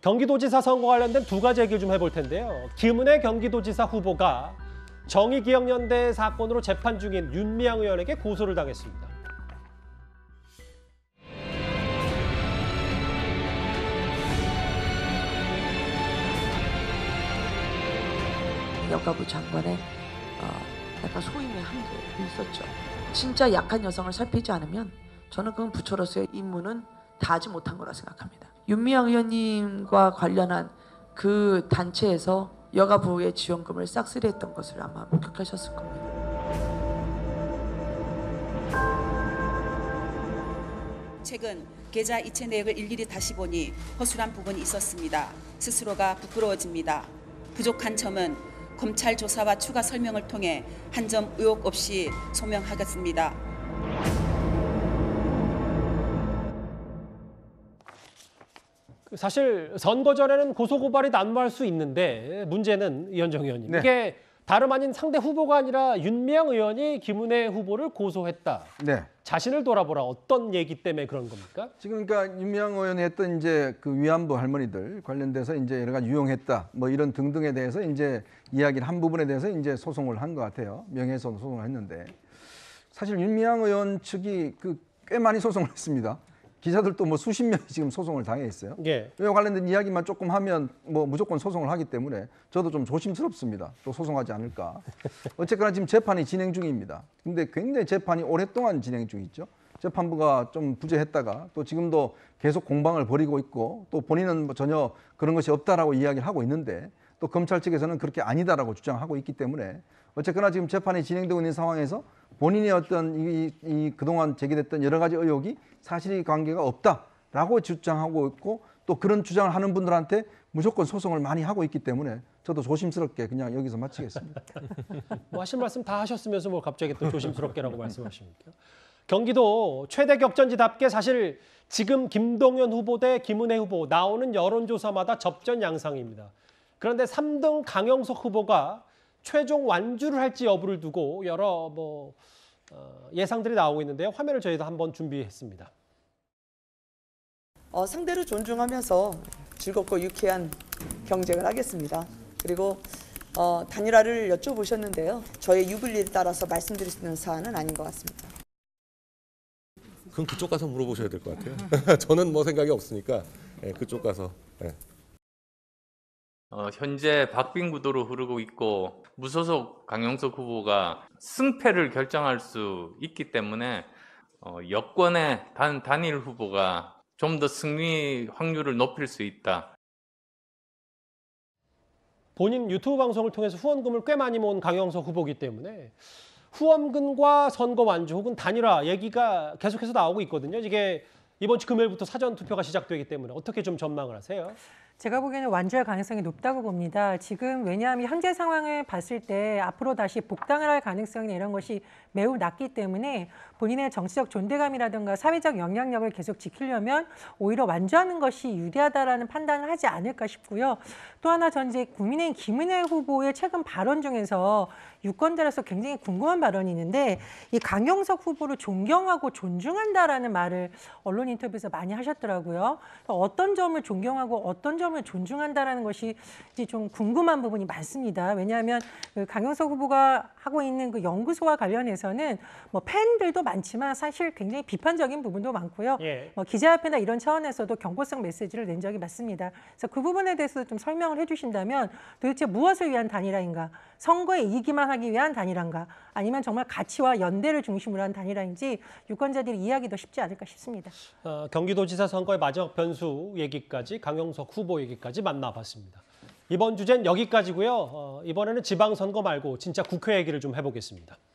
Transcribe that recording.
경기도지사 선거 관련된 두 가지 얘기를 좀 해볼 텐데요. 김은혜 경기도지사 후보가 정의기억연대 사건으로 재판 중인 윤미향 의원에게 고소를 당했습니다. 여가부 장관의 약간 소임의 한계가 있었죠. 진짜 약한 여성을 살피지 않으면 저는 그건 부처로서의 임무는 다하지 못한 거라 생각합니다. 윤미향 의원님과 관련한 그 단체에서 여가부의 지원금을 싹쓸이했던 것을 아마 목격하셨을 겁니다. 최근 계좌 이체 내역을 일일이 다시 보니 허술한 부분이 있었습니다. 스스로가 부끄러워집니다. 부족한 점은 검찰 조사와 추가 설명을 통해 한 점 의혹 없이 소명하겠습니다. 사실 선거 전에는 고소고발이 난무할 수 있는데 문제는 이현정 의원님. 네. 이게 다름 아닌 상대 후보가 아니라 윤미향 의원이 김은혜 후보를 고소했다. 네. 자신을 돌아보라. 어떤 얘기 때문에 그런 겁니까? 지금 그러니까 윤미향 의원이 했던 이제 그 위안부 할머니들 관련돼서 이제 여러 가지 유용했다 뭐 이런 등등에 대해서 이제 이야기를 한 부분에 대해서 이제 소송을 한 것 같아요. 명예훼손 소송을 했는데 사실 윤미향 의원 측이 꽤 많이 소송을 했습니다. 기자들도 뭐 수십 명이 지금 소송을 당해 있어요. 예. 이와 관련된 이야기만 조금 하면 뭐 무조건 소송을 하기 때문에 저도 좀 조심스럽습니다. 또 소송하지 않을까. 어쨌거나 지금 재판이 진행 중입니다. 근데 굉장히 재판이 오랫동안 진행 중이죠. 재판부가 좀 부재했다가 또 지금도 계속 공방을 벌이고 있고 또 본인은 뭐 전혀 그런 것이 없다라고 이야기를 하고 있는데 또 검찰 측에서는 그렇게 아니다라고 주장하고 있기 때문에 어쨌거나 지금 재판이 진행되고 있는 상황에서 본인의 어떤 이 그동안 제기됐던 여러 가지 의혹이 사실이 관계가 없다라고 주장하고 있고 또 그런 주장을 하는 분들한테 무조건 소송을 많이 하고 있기 때문에 저도 조심스럽게 그냥 여기서 마치겠습니다. 뭐 하신 말씀 다 하셨으면서 뭐 갑자기 또 조심스럽게라고 말씀하십니까? 경기도 최대 격전지답게 사실 지금 김동연 후보 대 김은혜 후보 나오는 여론조사마다 접전 양상입니다. 그런데 3등 강영석 후보가 최종 완주를 할지 여부를 두고 여러 예상들이 나오고 있는데요. 화면을 저희도 한번 준비했습니다. 상대를 존중하면서 즐겁고 유쾌한 경쟁을 하겠습니다. 그리고 단일화를 여쭤보셨는데요. 저의 유불리에 따라서 말씀드릴 수 있는 사안은 아닌 것 같습니다. 그럼 그쪽 가서 물어보셔야 될 것 같아요. 저는 뭐 생각이 없으니까 그쪽 가서. 현재 박빙 구도로 흐르고 있고 무소속 강영석 후보가 승패를 결정할 수 있기 때문에 여권의 단일 후보가 좀 더 승리 확률을 높일 수 있다. 본인 유튜브 방송을 통해서 후원금을 꽤 많이 모은 강영석 후보이기 때문에 후원금과 선거 완주 혹은 단일화 얘기가 계속해서 나오고 있거든요. 이게 이번 주 금요일부터 사전 투표가 시작되기 때문에 어떻게 좀 전망을 하세요? 제가 보기에는 완주할 가능성이 높다고 봅니다. 지금 왜냐하면 현재 상황을 봤을 때 앞으로 다시 복당을 할 가능성이나 이런 것이 매우 낮기 때문에 본인의 정치적 존재감이라든가 사회적 영향력을 계속 지키려면 오히려 완주하는 것이 유리하다라는 판단을 하지 않을까 싶고요. 또 하나 전 이제 국민의힘 김은혜 후보의 최근 발언 중에서 유권자로서 굉장히 궁금한 발언이 있는데 이 강영석 후보를 존경하고 존중한다라는 말을 언론 인터뷰에서 많이 하셨더라고요. 어떤 점을 존경하고 어떤 점을 존중한다라는 것이 이제 좀 궁금한 부분이 많습니다. 왜냐하면 그 강영석 후보가 하고 있는 그 연구소와 관련해서는 뭐 팬들도 많지만 사실 굉장히 비판적인 부분도 많고요. 예. 뭐 기자협회나 이런 차원에서도 경고성 메시지를 낸 적이 많습니다. 그래서 그 부분에 대해서 좀 설명을 해주신다면 도대체 무엇을 위한 단일화인가? 선거에 이기기만 하기 위한 단일화인가? 아니면 정말 가치와 연대를 중심으로 한 단일화인지 유권자들이 이해하기도 쉽지 않을까 싶습니다. 경기도지사 선거의 마지막 변수 얘기까지 강영석 후보 얘기까지 만나봤습니다. 이번 주제는 여기까지고요. 이번에는 지방선거 말고 진짜 국회 얘기를 좀 해보겠습니다.